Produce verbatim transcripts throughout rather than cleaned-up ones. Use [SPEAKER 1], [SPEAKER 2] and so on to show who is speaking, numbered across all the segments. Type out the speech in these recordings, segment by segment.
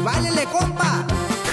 [SPEAKER 1] báilele, compa.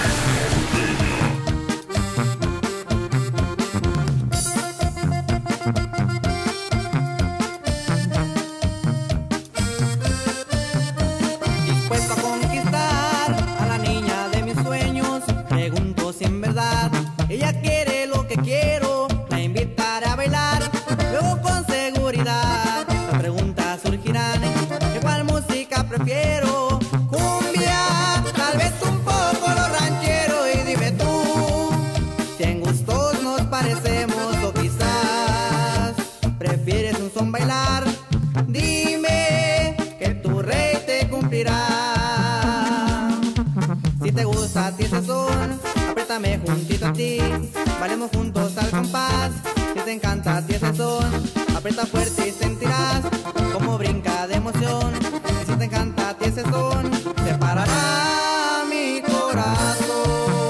[SPEAKER 1] Dispuesto a conquistar a la niña de mis sueños, pregunto si en verdad ella quiere lo que quiero. La invitaré a bailar, luego con seguridad las preguntas surgirán: ¿qué cuál música prefiero? Cumbia, tal vez un poco lo ranchero. Y dime tú, si en gustos nos parecemos o quizás prefieres un son bailar. Dime que tu rey te cumplirá. Si te gusta a ti ese son, apriétame juntito a ti, bailemos juntos al compás. Si te encanta a ti ese son, aprieta fuerte y sentirás como brinca de emoción. Si te encanta a ti ese son, te parará mi corazón.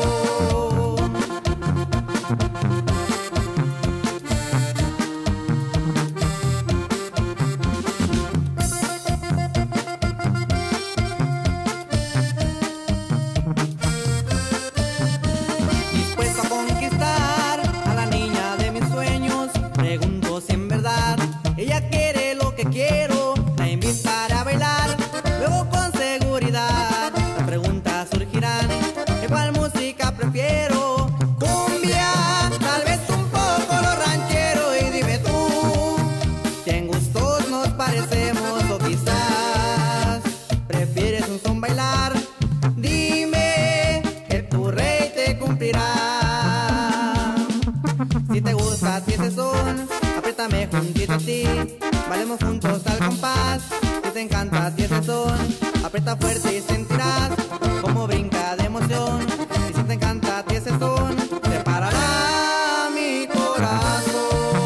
[SPEAKER 1] Dispuesto a conquistar a la niña de mis sueños, pregunto si en verdad ella quiere lo que quiero. La invitaré a bailar, luego con seguridad las preguntas surgirán: ¿qué cuál música prefiero? Cumbia, tal vez un poco lo ranchero. Y dime tú, si en gustos nos parecemos o quizás prefieres un son bailar. Dime que tu rey te cumplirá. Si te gusta a ti ese son, apriétame juntito a ti, bailemos juntos al compás. Si te encanta a ti ese son, aprieta fuerte y sentirás como brinca de emoción. Y si te encanta a ti ese son, te parará mi corazón.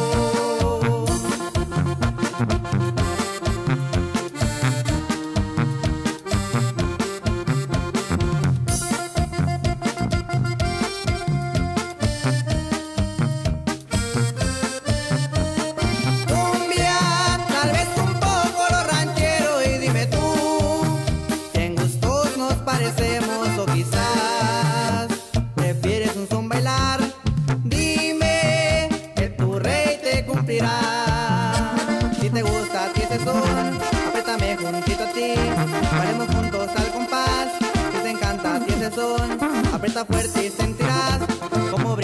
[SPEAKER 1] Cumbia, tal vez un poco lo ranchero. Y dime tú, si en gustos nos parecemos o quizás prefieres un son bailar. Dime que tu rey te cumplirá. Si te gusta a ti ese son, apriétame juntito a ti, bailemos juntos al compás. Si te encanta a ti ese son, aprieta fuerte y sentirás como brinca